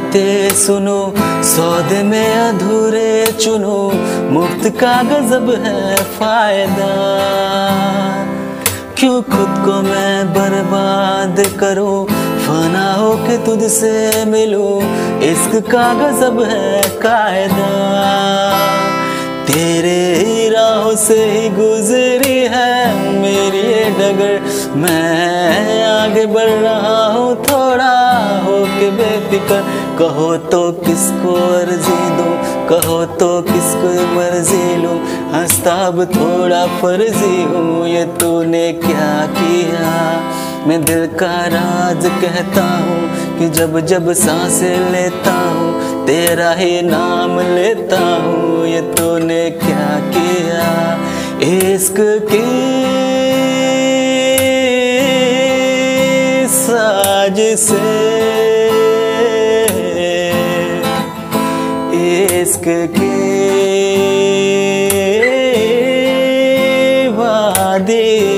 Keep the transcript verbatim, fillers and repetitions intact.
बातें सुनो, सौदे में अधूरे चुनो, मुफ्त का गजब है फायदा। क्यों खुद को मैं बर्बाद करूं, फना हो के तुझसे मिलूं, इश्क का गजब है कायदा। तेरे ही राहों से ही गुजरी है मेरी ये डगर, मैं आगे बढ़ रहा हूँ थोड़ा होके बेफिक्र। कहो तो किसको अर्जी दूं, कहो तो किसको मर्जी लूं, हंसता अब थोड़ा फर्जी हूँ, ये तूने क्या किया। मैं दिल का राज कहता हूँ कि जब जब सांसें लेता हूँ तेरा ही नाम लेता हूँ, ये तूने क्या किया। इश्क की साजिशें, इश्क की वादी